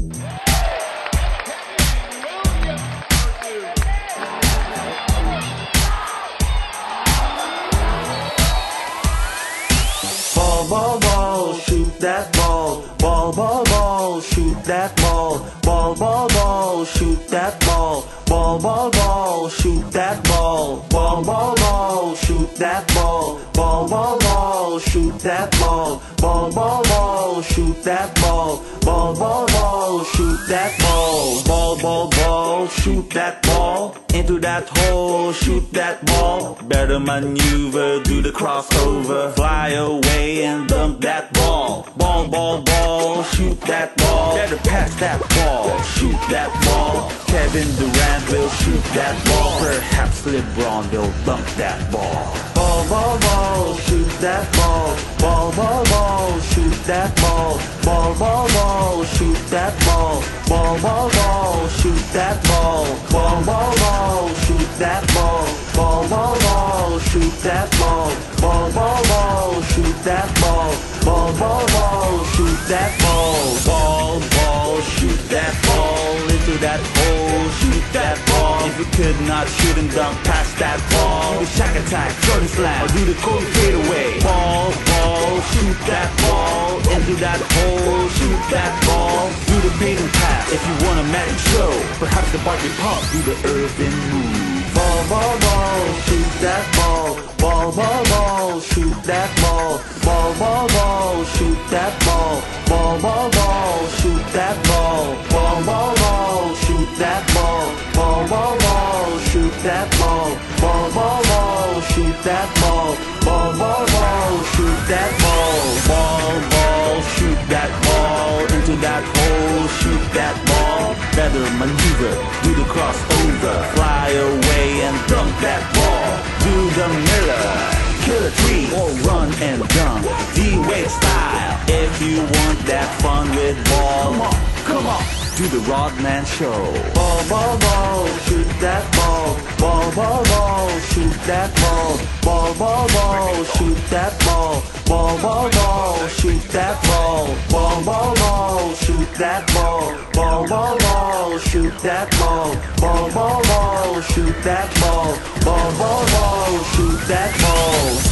Ball, ball, ball, shoot that ball. Ball, ball, ball, shoot that ball. Ball, ball, ball, shoot that ball. Ball, ball, ball, shoot that ball. Ball, ball, ball, shoot that ball. Ball, ball, ball, shoot that ball. Ball, ball, ball, shoot that ball. Ball, ball, ball, shoot that ball. Ball, ball, ball, shoot that ball. Into that hole, shoot that ball. Better maneuver, do the crossover. Fly away and dump that ball. Ball, ball, ball, shoot that ball. Better pass that ball, shoot that ball. Kevin Durant will shoot that ball. Perhaps LeBron will dunk that ball. Ball, ball, ball, shoot that ball. Ball, ball, ball, shoot that ball. Ball, ball, ball, shoot that ball. Ball, ball, ball, shoot that ball. Ball, ball, ball, shoot that ball. Ball, ball, ball, shoot that ball. Ball, ball, ball, shoot that ball. Ball, ball, ball, shoot that ball. Ball, ball, shoot that ball. Into that hole, shoot that ball. If you could not shoot and dunk past that ball, do the Shaq attack, Jordan slam, or do the Kobe fade away. Ball, ball, shoot that ball. Into that hole, shoot that ball. Do the Peyton pass. If you want a magic show, perhaps the Barkley pump, do the Irvin move. Ball, ball, ball, shoot that ball. Ball, ball, ball, shoot that ball. Ball, ball, ball, shoot that ball. Ball, ball, ball, shoot that ball. Ball, ball, ball, shoot that ball. Ball, ball, ball, shoot that ball. Ball, ball, ball, shoot that ball. Ball, ball, ball, shoot that ball. Ball, ball, shoot that ball. Into that hole, shoot that ball. Better maneuver, do the crossover. Fly away and dunk that ball. Do the Miller, kill a tree, or run and dunk. D-Wade style. If you want that fun with ball, come on, do the Rodman show. Ball, ball, ball, shoot that ball. Ball, ball, ball, shoot that ball. Ball, ball, ball, shoot that ball. Ball, ball, ball, shoot that ball. Ball, ball, ball, shoot that ball. Ball, ball, ball, shoot that ball. Ball, ball, ball, shoot that ball. Ball, ball, ball, shoot that ball.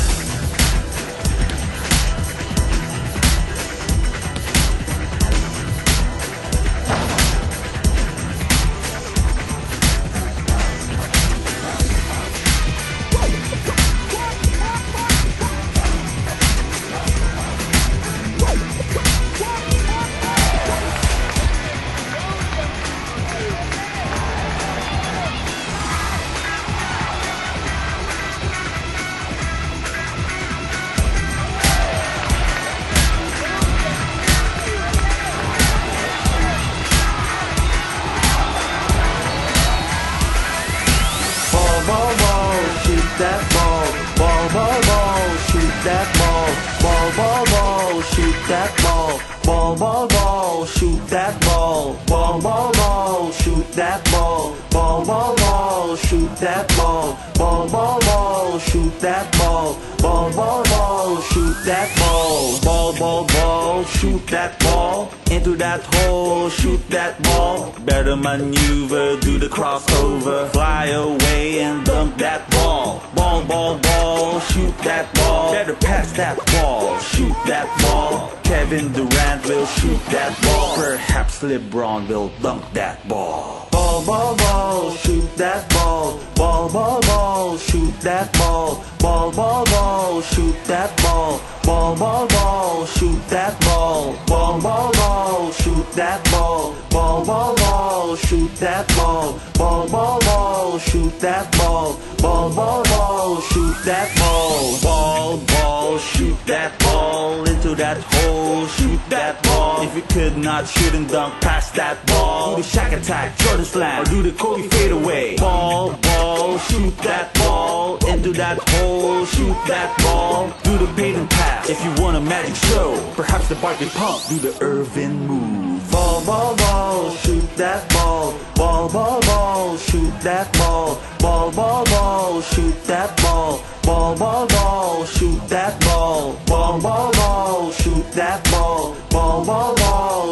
Ball, ball, shoot that ball. Ball, ball, ball, shoot that ball. Ball, ball, ball, shoot that ball. Ball, ball, ball, shoot that ball. Ball, ball, ball, shoot that ball. Ball, ball, ball, shoot that ball. Ball, ball, ball, shoot that ball. Ball, ball, ball, shoot that ball. Ball, ball, ball, shoot that ball. Into that hole, shoot that ball. Better maneuver, do the crossover. Fly away and dump that ball. Ball, ball, ball, shoot that ball. Better pass that ball, shoot that ball. Kevin Durant will shoot that ball. Perhaps LeBron will dunk that ball. Ball, ball, ball, shoot that ball. Ball, ball, ball, shoot that ball. Ball, ball, ball, shoot that ball. Ball, ball, ball, shoot that ball. Ball, ball, ball, shoot that ball. Ball, ball, ball, shoot that ball. Ball, ball, ball, shoot that ball. Ball, ball, ball, shoot that ball. Ball, ball, shoot that ball. Into that hole, shoot that ball. If you could not shoot and dunk past that ball, do the Shaq attack, Jordan slam, or do the Kobe fade away. Ball, ball, shoot that ball. Into that hole, shoot that ball. Do the Peyton pass. If you want a magic show, perhaps the Barkley pump, do the Irvin move. Ball, ball, ball, shoot that ball. Ball, ball, ball, shoot that ball. Ball, ball, ball, shoot that ball. Ball, ball, ball, shoot that ball. Ball, ball, ball, shoot that ball. Ball, ball, ball, shoot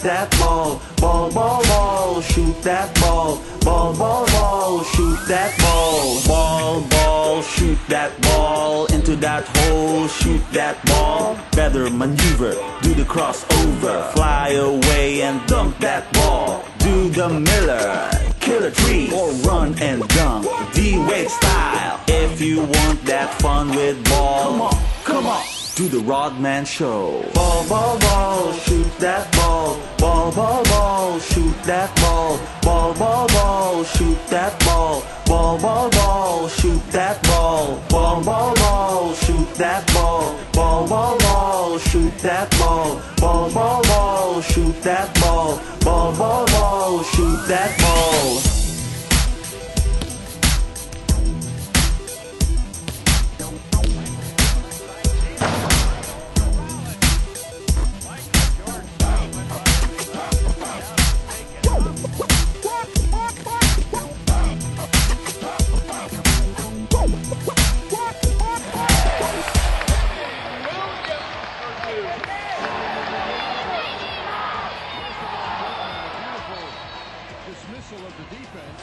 that ball. Ball, ball, ball, shoot that ball. Ball, ball, ball, shoot that ball. Ball, ball, shoot that ball. Into that hole, shoot that ball. Better maneuver, do the crossover. Fly away and dunk that ball. Do the Miller, kill a tree, or run and dunk D-Wade style. If you want that fun with ball, come on, come on, do the Rodman show. Ball, ball, ball, shoot that ball. Ball, ball, ball, shoot that ball. Ball, ball, ball, shoot that ball. Ball, ball, ball, shoot that ball. Ball, ball, ball, shoot that ball. Ball, ball, ball, shoot that ball. Ball, ball, ball, shoot that ball. Ball, ball, ball, shoot that ball. Dismissal of the defense.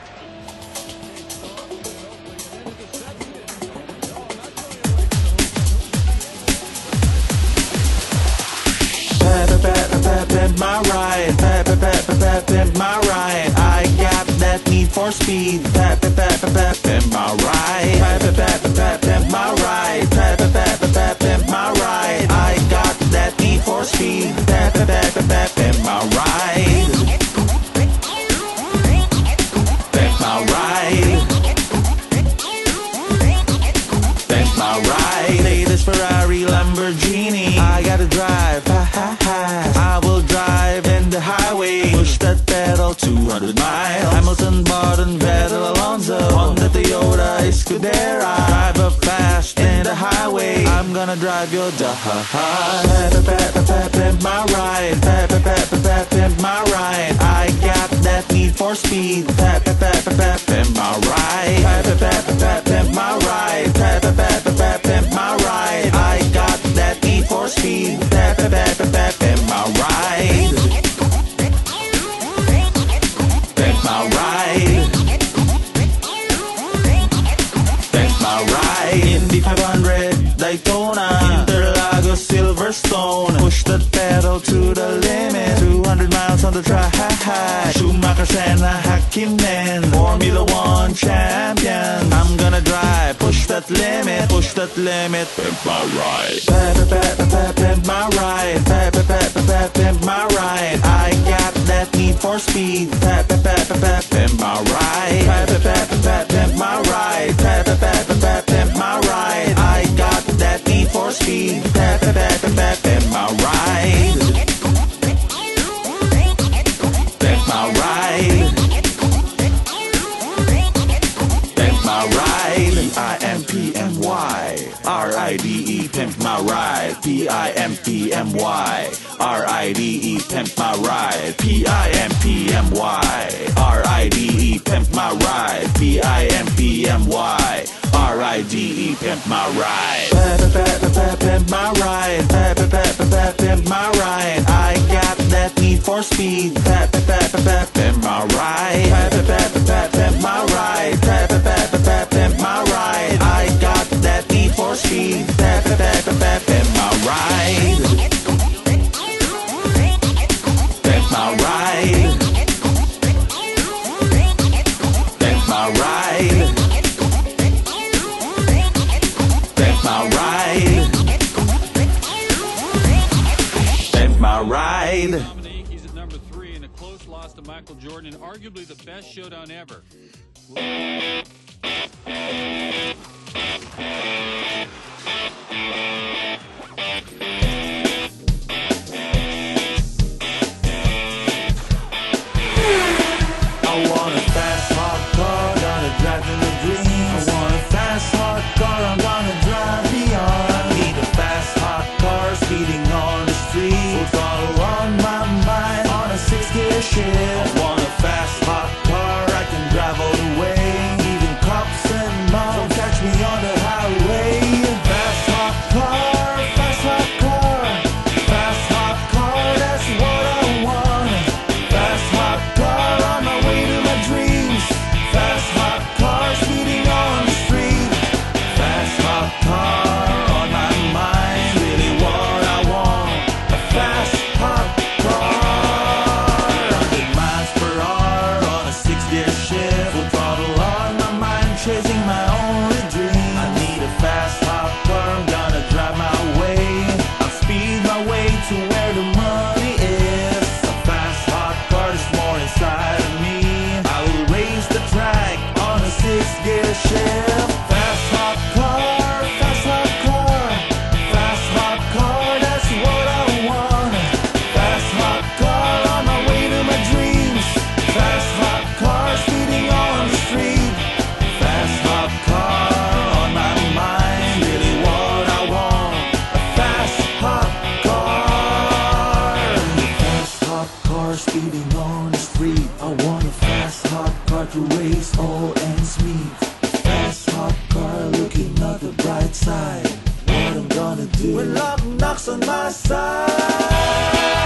Pimp my ride, pimp my ride. I got that need for speed. Pimp my ride, pimp my ride, pimp my ride. I got that need for speed. Pimp my ride, pimp my ride, pimp my ride. Latest Ferrari, Lamborghini. I gotta drive, I will drive in the highway. Push that pedal 200 miles. Hamilton, Barton, Vettel, Alonso. Honda, Toyota, Escudera. Drive up fast in the highway. I'm gonna drive your pimp my ride, pimp my ride. I got that need for speed. Pimp my ride, pimp my ride, pimp my ride. I got that need for speed. Pimp my ride, pimp my ride, pimp my ride. Indy 500, Daytona, Interlagos, Silverstone. Push the pedal to the limit. 200 miles on the track. Schumacher, Senna, Hakkinen, Formula 1 champion. I'm gonna drive, push that limit, push that limit. Pimp my ride, pimp my ride, pimp my ride. I got that need for speed. Pimp my ride, pimp my ride, pimp my ride. I got that need for speed. Pimp my ride, pimp my ride, pimp my ride. P-I-M-P-M-Y R-I-D-E, pimp my ride. P-I-M-P-M-Y R-I-D-E, pimp my ride. P-I-M-P-M-Y R-I-D-E, pimp my ride. P-I-M-P-M-Y R-I-D-E, pimp my ride. Pimp my ride, pimp my ride. I got that need for speed. Pimp my ride, pimp my ride, pimp my ride. I got that need for speed. Pimp my ride, pimp my ride, pimp my ride, pimp my ride, pimp my ride. Dominique, he's at number 3 in a close loss to Michael Jordan, and arguably the best showdown ever. I want a fast, hot car, gonna drive in the dream. I want a fast, hot car, I'm gonna drive beyond. I need a fast, hot car, speeding on the street. Full throttle on my mind, on a 6-gear shift. I want a fast, hot car, I can drive all the way. Even cops and moms don't catch me on the highway. car speeding on the street. I want a fast hot car to race all ends meet. Fast hot car looking at the bright side. What I'm gonna do when luck knocks on my side.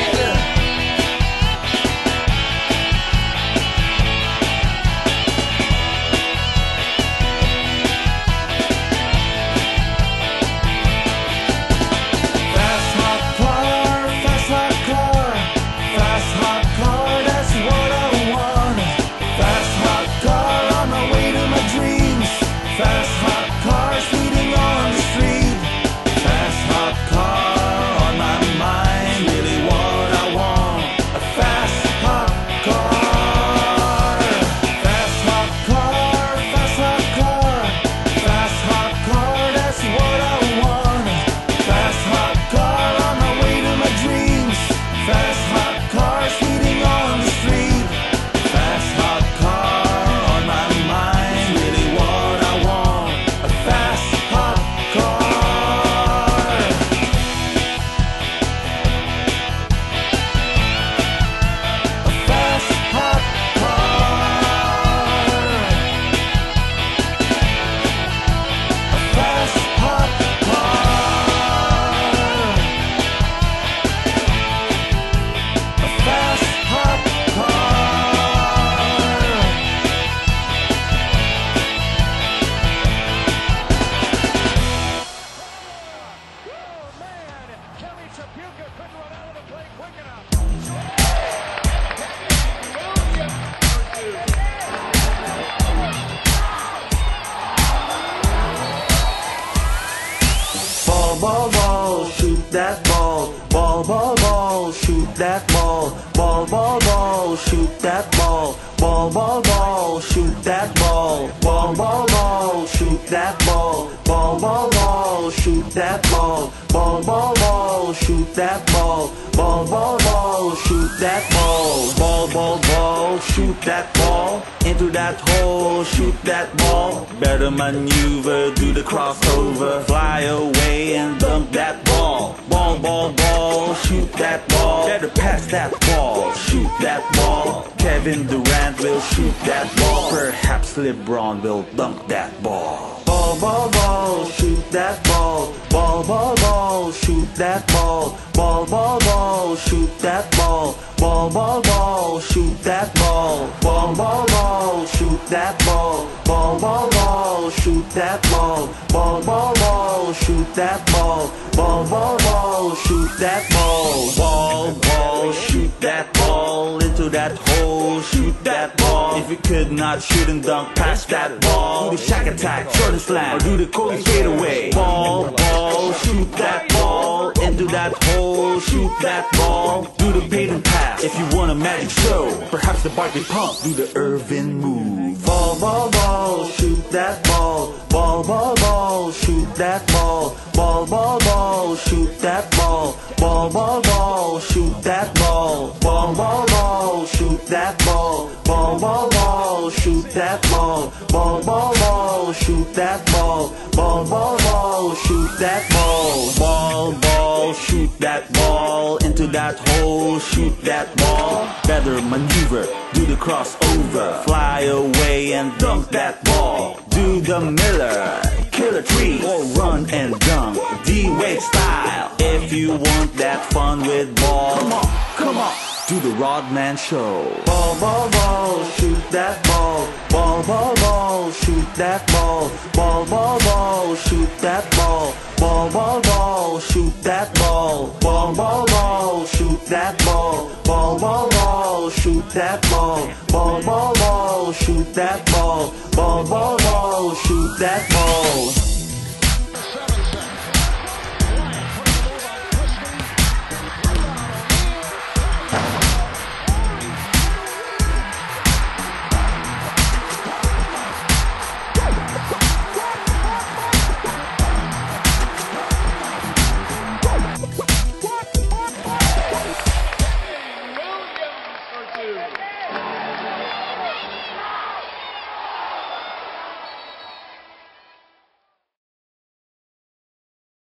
Ball, ball, shoot that ball. Ball, ball, ball, shoot that ball. Ball, ball, ball, shoot that ball. Ball, ball, ball, shoot that ball. Ball, ball, ball, shoot that ball. Ball, ball, ball, shoot that ball. Ball, ball, ball, shoot that ball. Ball, ball, ball, shoot that ball. Ball, ball, ball, shoot that ball. Into that hole, shoot that ball. Better maneuver, do the crossover. Fly away and dunk that ball. Ball, ball, ball, shoot that ball. Better pass that ball, shoot that ball. Kevin Durant will shoot that ball. Perhaps LeBron will dunk that ball. Ball, ball, ball, shoot that ball. Ball, ball, ball, shoot that ball. Ball, ball, ball, shoot that ball. Ball, ball, ball, shoot that ball. Ball, ball, ball, shoot that ball. Ball, ball, ball, shoot that ball. Ball, ball, ball, shoot that ball. Ball, ball, ball, shoot that ball. Ball, ball, shoot that ball. Into that hole, shoot that ball. If you could not shoot and dunk past that ball, do the Shaq attack, Jordan slam, or do the Kobe fade away. Ball, ball, shoot that ball. Into that hole, shoot that ball. Do the Peyton pass. If you want a magic show, perhaps the Barkley pump, do the Irvin move. Ball, ball, ball, shoot that ball. Ball, ball, ball, shoot that ball. Ball, ball, ball, shoot that ball. Ball, ball, ball, shoot that ball. Ball, ball, ball, shoot that ball. Ball, ball, ball, shoot that ball. Ball, ball, ball, shoot that ball. Ball, ball, ball, shoot that ball. Ball, ball, shoot that ball. Into that hole, shoot that ball. Better maneuver, do the crossover. Fly away and dunk that ball. Do the Miller, killer tree, or run and dunk, D-Wade style. If you want that fun with ball, come on, do the Rodman show. Ball, ball, ball, shoot that ball. Ball, ball, ball, shoot that ball. Ball, ball, ball, shoot that ball. Ball, ball, ball, shoot that ball. Ball, ball, ball, shoot that ball. Ball, ball, ball, shoot that ball. Ball, ball, ball, shoot that ball. Ball, ball, ball, shoot that ball.